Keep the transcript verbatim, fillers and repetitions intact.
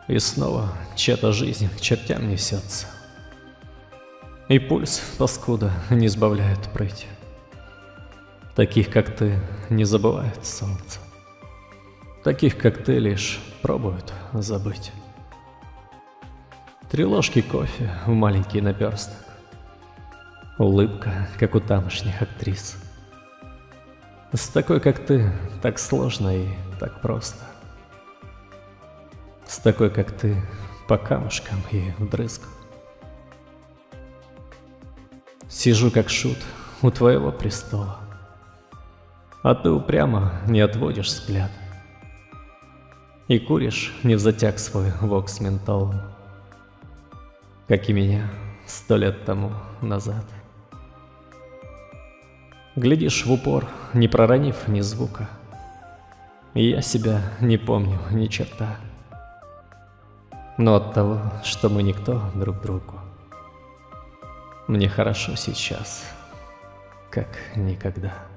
И снова чья-то жизнь к чертям несется. И пульс, паскуда, не сбавляет прыть. Таких, как ты, не забывает солнце. Таких, как ты, лишь пробуют забыть. Три ложки кофе в маленький наперсток. Улыбка, как у тамошних актрис. С такой, как ты, так сложно и так просто. С такой, как ты, по камушкам и вдрызг. Сижу, как шут, у твоего престола, а ты упрямо не отводишь взгляд и куришь невзатяг свой вокс ментол, как и меня сто лет тому назад. Глядишь в упор, не проронив ни звука, и я себя не помню ни черта. Но от того, что мы никто друг другу, мне хорошо сейчас, как никогда.